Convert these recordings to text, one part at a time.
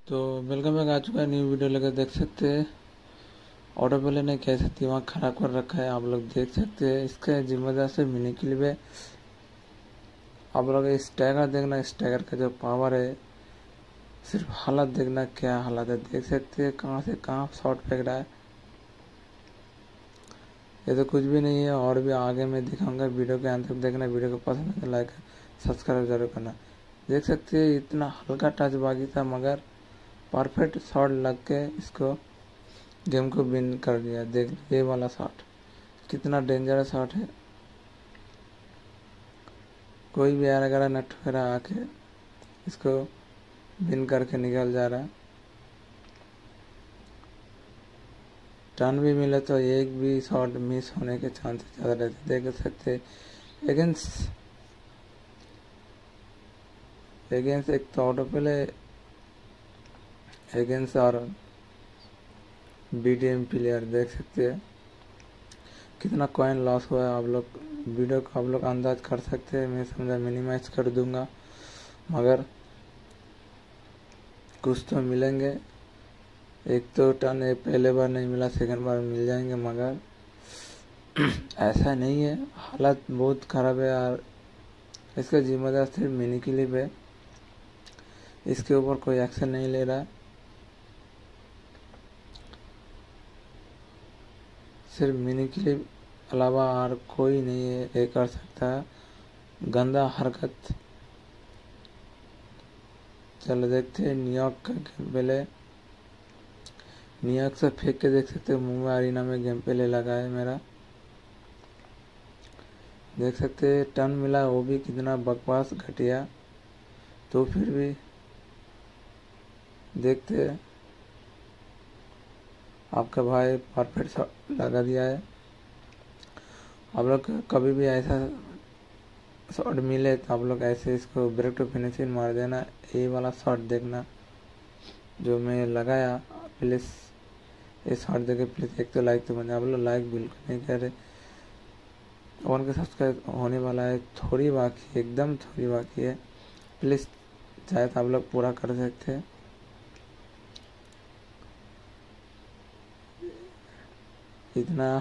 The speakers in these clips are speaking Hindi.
तो वेलकम बैक आ चुका है न्यू वीडियो लेकर। देख सकते हैं ऑटो प्ले ने कैसे दिमाग खराब कर रखा है, आप लोग देख सकते हैं। इसका जिम्मेदार से मिनी क्लिप है। आप लोग स्टैगर देखना, स्टैगर का जो पावर है, सिर्फ हालत देखना क्या हालत है। देख सकते हैं कहाँ से कहाँ शॉट फेंक रहा है। ये तो कुछ भी नहीं है, और भी आगे मैं दिखाऊंगा। वीडियो के अंत तक देखना। वीडियो को पसंद है तो लाइक सब्सक्राइब जरूर करना। देख सकते हैं इतना हल्का टच बाकी था, मगर परफेक्ट शॉट लग के इसको गेम को विन कर दिया। देख ये वाला शॉट कितना डेंजरस शॉट है। कोई भी आएगा नट वगैरह आके इसको विन करके निकल जा रहा है। टर्न भी मिले तो एक भी शॉट मिस होने के चांसेस ज़्यादा रहते। देख सकते एगेंस्ट एक तो ऑटो प्ले एगेंस्ट और बीडीएम प्लेयर। देख सकते हैं कितना कॉइन लॉस हुआ है। आप लोग वीडियो को आप लोग अंदाज कर सकते हैं। मैं समझा मिनिमाइज कर दूंगा, मगर कुछ तो मिलेंगे। एक तो टर्न पहले बार नहीं मिला, सेकंड बार मिल जाएंगे, मगर ऐसा नहीं है। हालत बहुत ख़राब है यार। इसका जिम्मेदार सिर्फ मिनी क्लिप है। इसके ऊपर कोई एक्शन नहीं ले रहा। सिर्फ मिनी क्लिप अलावा और कोई नहीं है ये कर सकता है गंदा हरकत। चलो देखते हैं न्यूयॉर्क का गेम प्ले। न्यूयॉर्क से फेंक के देख सकते हैं मुंबई अरीना में गेम प्ले लगा है मेरा। देख सकते हैं टर्न मिला, वो भी कितना बकवास घटिया। तो फिर भी देखते हैं। आपका भाई परफेक्ट शॉट लगा दिया है। आप लोग कभी भी ऐसा शॉट मिले तो आप लोग ऐसे इसको ब्रेक टू फिनिशिंग मार देना। ये वाला शॉट देखना जो मैं लगाया। प्लीज़ ये शॉट देखे प्लीज़ एक तो लाइक तो बने। आप लोग लाइक बिल्कुल नहीं कर रहे। 1K सब्सक्राइब होने वाला है, थोड़ी बाकी है, एकदम थोड़ी बाकी है। प्लीज़ चाहे तो आप लोग पूरा कर सकते हैं। इतना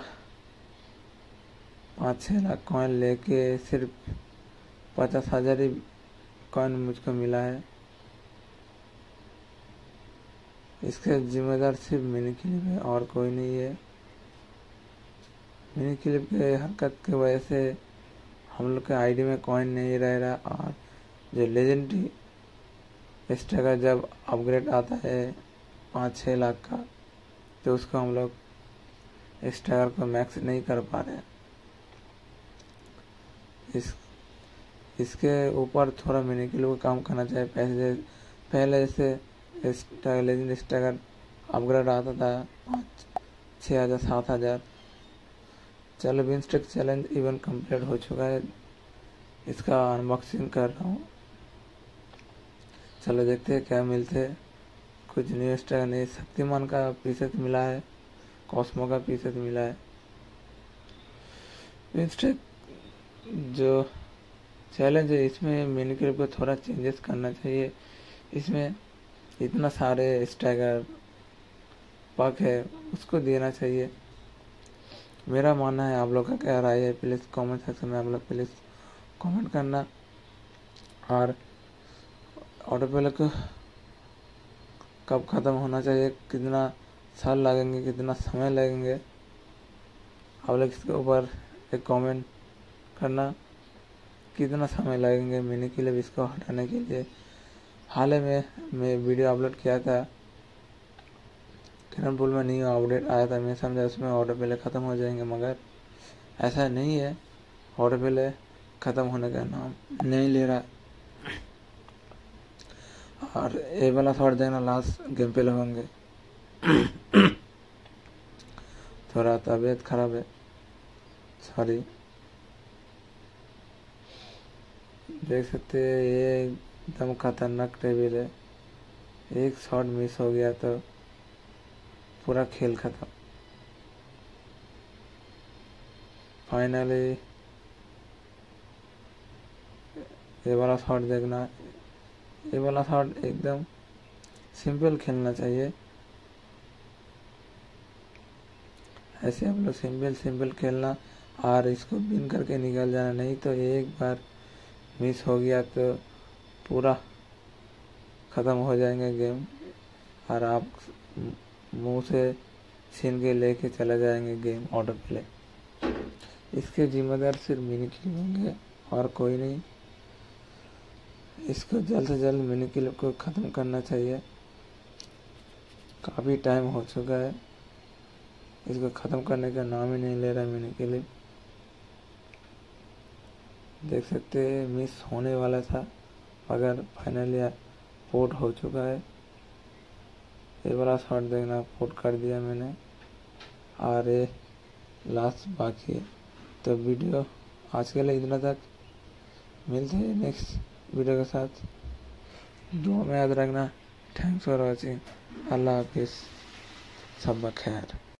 5-6 लाख कॉइन लेके सिर्फ 50,000 ही कॉइन मुझको मिला है। इसके जिम्मेदार सिर्फ मिनी क्लिप है और कोई नहीं है। मिनी क्लिप के हरकत की वजह से हम लोग के आईडी में कॉइन नहीं रह रहा। और जो लेजेंडरी स्टैगर जब अपग्रेड आता है 5-6 लाख का, तो उसको हम लोग स्टैगर को मैक्स नहीं कर पा रहे। इसके ऊपर थोड़ा मिनी क्लिप को काम करना चाहिए। पहले जैसे लेजेंड स्टैगर अपग्रेड आता था 5-6 हज़ार 7 हज़ार। चलो win streak challenge event complete हो चुका है। इसका अनबॉक्सिंग कर रहा हूँ। चलो देखते हैं क्या मिलते हैं। कुछ न्यू स्टैगर नहीं। शक्तिमान का पीसेस मिला है, कॉस्मो का पीसेस मिला है। विन स्ट्रिक जो चैलेंज है इसमें मिनी क्लिप को थोड़ा चेंजेस करना चाहिए। इसमें इतना सारे स्टैगर पक है, उसको देना चाहिए। मेरा मानना है। आप लोग का क्या राय है प्लीज़ कमेंट सेक्शन में आप लोग प्लीज़ कमेंट करना। और ऑटो प्ले को कब ख़त्म होना चाहिए, कितना साल लगेंगे, कितना समय लगेंगे, आप लोग इसके ऊपर एक कमेंट करना। कितना समय लगेंगे मिनी क्लिप इसको हटाने के लिए। हाल ही में मैं वीडियो अपलोड किया था, किरणपुर में न्यू अपडेट आया था। मैं समझा उसमें ऑटो प्ले ख़त्म हो जाएंगे, मगर ऐसा नहीं है। ऑटो प्ले ख़त्म होने का नाम नहीं ले रहा। और ये वाला शॉट देखना, लास्ट गेम प्ले होंगे। थोड़ा तबीयत खराब है, सॉरी। देख सकते हैं ये एकदम खतरनाक टेबल है। एक शॉट मिस हो गया तो पूरा खेल खत्म। फाइनली ये वाला शॉट देखना। ये वाला शॉट एकदम सिंपल खेलना चाहिए। ऐसे हम लोग सिंपल खेलना और इसको विन करके निकल जाना, नहीं तो एक बार मिस हो गया तो पूरा ख़त्म हो जाएंगे गेम और आप मुंह से छीन के लेके चले जाएंगे गेम ऑटो प्ले। इसके जिम्मेदार सिर्फ मिनी किल होंगे और कोई नहीं। इसको जल्द से जल्द मिनी किल को ख़त्म करना चाहिए। काफ़ी टाइम हो चुका है, इसको ख़त्म करने का नाम ही नहीं ले रहा मिनी किल। देख सकते हैं मिस होने वाला था मगर फाइनली पोर्ट हो चुका है। ये वाला शॉट देखना, पोर्ट कर दिया मैंने और ये लास्ट बाकी है। तो वीडियो आज के लिए इतना तक, मिलते हैं नेक्स्ट वीडियो के साथ। दुआ में याद रखना। Thanks for watching. अल्लाह हाफिज़, सब खैर।